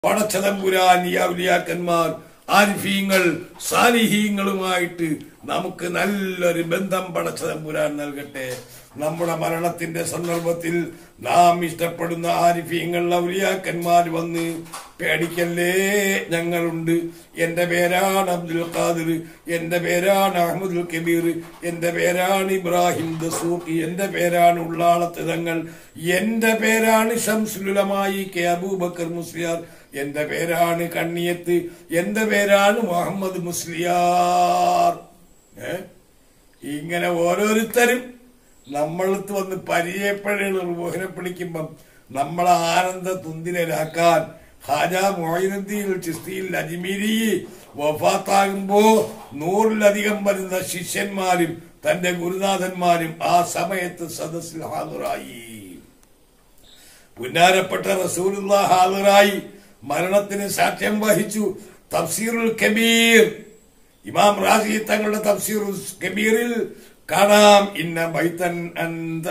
പടച്ചതമ്പുരാൻ ഈ ഔലിയാക്കന്മാർ ആരിഫീങ്ങൾ സാലിഹീങ്ങളുമായിട്ട് നമുക്ക് നല്ലൊരു ബന്ധം പടച്ചതമ്പുരാൻ നൽകട്ടെ. നമ്മുടെ മരണത്തിന്റെ സന്ദർഭത്തിൽ നാം ഇഷ്ടപ്പെടുന്ന ആരിഫീങ്ങൾ ഔലിയാക്കന്മാർ വന്ന് പേടിക്കല്ലേ, ഞങ്ങളുണ്ട്. എന്റെ പേരാണ് അബ്ദുൽ ഖാദിർ, എന്റെ പേരാണ് അഹമ്മദുൽ കബീർ, എന്റെ പേരാണ് ഇബ്രാഹിം ദസൂഖി, എന്റെ പേരാണ് ഉള്ളാളത്ത് തങ്ങൾ, എന്റെ പേരാണ് ശംസുലുലമായി കെ അബൂബക്കർ മുസ്ലിയാർ, എന്റെ പേരാണ് കണ്ണിയത്ത്, എന്റെ പേരാണ് മുഹമ്മദ് മുസ്ലിയാർ. ഇങ്ങനെ ഓരോരുത്തരും നമ്മളടുത്ത് വന്ന് പരിചയപ്പെടേണ്ട പിടിക്കുമ്പം നമ്മളെ ആനന്ദ തുന്തിലാക്കാൻ ഖാജ മുഈനുദ്ദീൻ ചിസ്തിയിൽ അജ്മീരി വഫാത്താകുമ്പോ 100-ലധികം വരുന്ന ശിഷ്യന്മാരും തന്റെ ഗുരുനാഥന്മാരും ആ സമയത്ത് സദസ്സിൽ ഹാജറായി. പുന്നാരപ്പെട്ട റസൂലുള്ളാഹി ഹാജറായി മരണത്തിന് സാക്ഷ്യം വഹിച്ചു. തഫ്സീറുൽ കബീർ ഇമാം റാസി തങ്ങളുടെ തഫ്സീറുൽ കബീറിൽ കാണാം, ഇന്ന ബൈതൻ അന്ത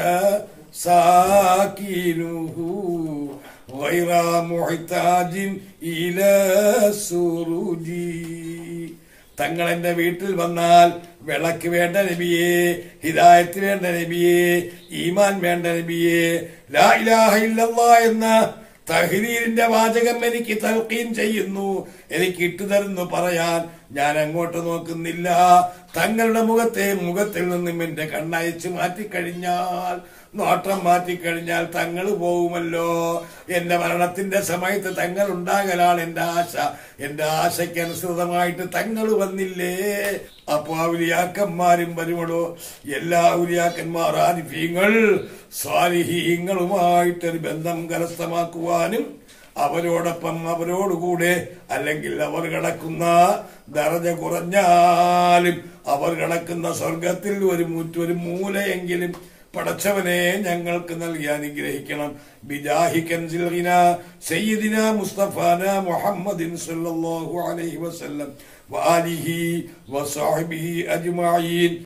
സാകിനുഹു ഗൈറ മുഹ്താജിൻ ഇലാ സുറൂജി. തങ്ങൾ എന്റെ വീട്ടിൽ വന്നാൽ വിളക്ക് വേണ്ട നബിയേ, ഹിദായത്ത് വേണ്ട നബിയേ, ഈമാൻ വേണ്ട നബിയേ, ലാ ഇലാഹ ഇല്ലല്ലാഹ് എന്ന തഹ്ലീലിന്റെ വാചകം എനിക്ക് തൽഖീൻ ചെയ്യുന്നു, എനിക്ക് ഇട്ടുതരുന്നു പറയാൻ ഞാൻ അങ്ങോട്ട് നോക്കുന്നില്ല. തങ്ങളുടെ മുഖത്തിൽ നിന്നും എന്റെ കണ്ണയച്ച് മാറ്റിക്കഴിഞ്ഞാൽ, നോട്ടം മാറ്റിക്കഴിഞ്ഞാൽ തങ്ങൾ പോകുമല്ലോ. എന്റെ മരണത്തിന്റെ സമയത്ത് തങ്ങൾ ഉണ്ടാകലാണ് എന്റെ ആശ. എന്റെ ആശയ്ക്ക് അനുസൃതമായിട്ട് തങ്ങൾ വന്നില്ലേ? അപ്പൊ ഔലിയാക്കന്മാരും വരുമല്ലോ. എല്ലാ ഔലിയാക്കന്മാർ ആരിഫീങ്ങൾ സ്വാലിഹീങ്ങളുമായിട്ടൊരു ബന്ധം കരസ്ഥമാക്കുവാനും അവരോടൊപ്പം അവരോടുകൂടെ, അല്ലെങ്കിൽ അവർ കിടക്കുന്ന ദറജ കുറഞ്ഞാലും അവർ കിടക്കുന്ന സ്വർഗത്തിൽ ഒരു മൂലയെങ്കിലും പടച്ചവനെ ഞങ്ങൾക്ക് നൽകി അനുഗ്രഹിക്കണം. ബിജാഹി കൻസിൽ ഗിനാ സയ്യിദിനാ മുസ്തഫാന മുഹമ്മദിൻ സല്ലല്ലാഹു അലൈഹി വസല്ലം വആലിഹി വസഹ്ബിഹി അജ്മഈൻ.